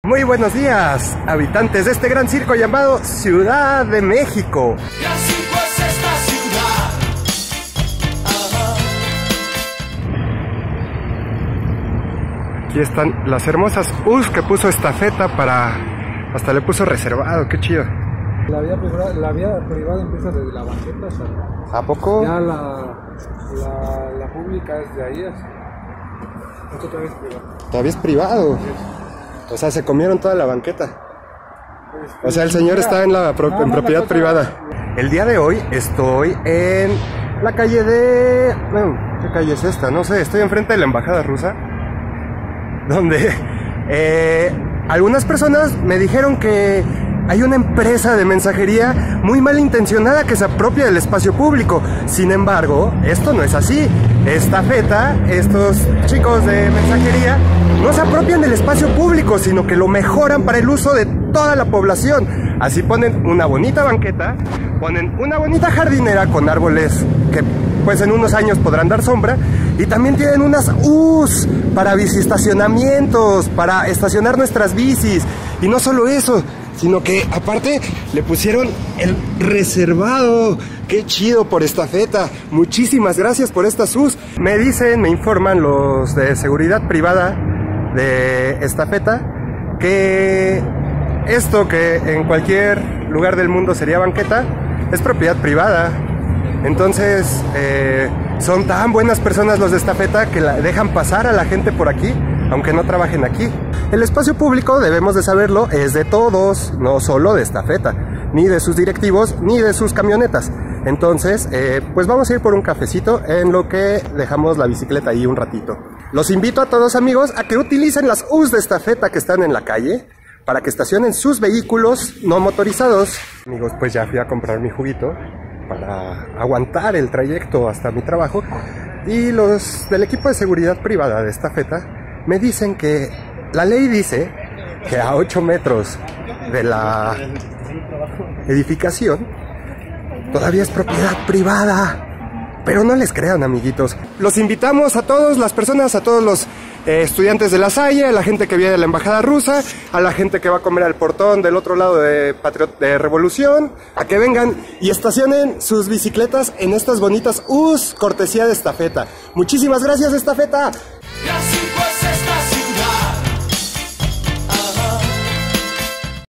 Muy buenos días, habitantes de este gran circo llamado Ciudad de México. Y así pues esta ciudad. Aquí están las hermosas U's que puso Estafeta para... Hasta le puso reservado, qué chido. La vía privada empieza desde la banqueta hasta... ¿A poco? Ya la pública es de ahí. Esto todavía es privado. Todavía es privado. O sea, se comieron toda la banqueta. O sea, el señor está en propiedad privada. El día de hoy estoy en la calle de... Bueno, ¿qué calle es esta? No sé, estoy enfrente de la embajada rusa. Donde algunas personas me dijeron que hay una empresa de mensajería muy malintencionada que se apropia del espacio público. Sin embargo, esto no es así. Estafeta, estos chicos de mensajería, no se apropian del espacio público, sino que lo mejoran para el uso de toda la población. Así ponen una bonita banqueta, ponen una bonita jardinera con árboles que pues en unos años podrán dar sombra, y también tienen unas U's para biciestacionamientos, para estacionar nuestras bicis. Y no solo eso, sino que aparte le pusieron el reservado. ¡Qué chido por Estafeta! Muchísimas gracias por estas U's. Me dicen, me informan los de seguridad privada de Estafeta que esto que en cualquier lugar del mundo sería banqueta es propiedad privada. Entonces son tan buenas personas los de Estafeta que dejan pasar a la gente por aquí, aunque no trabajen aquí. El espacio público, debemos de saberlo, es de todos, no solo de Estafeta, ni de sus directivos, ni de sus camionetas. Entonces, pues vamos a ir por un cafecito en lo que dejamos la bicicleta ahí un ratito. Los invito a todos, amigos, a que utilicen las U's de Estafeta que están en la calle para que estacionen sus vehículos no motorizados. Amigos, pues ya fui a comprar mi juguito para aguantar el trayecto hasta mi trabajo, y los del equipo de seguridad privada de Estafeta me dicen que la ley dice que a 8 metros de la edificación todavía es propiedad privada. Pero no les crean, amiguitos. Los invitamos a todas las personas, a todos los estudiantes de La Salle, a la gente que viene de la embajada rusa, a la gente que va a comer al portón del otro lado de Revolución, a que vengan y estacionen sus bicicletas en estas bonitas U's cortesía de Estafeta. Muchísimas gracias, Estafeta. Y así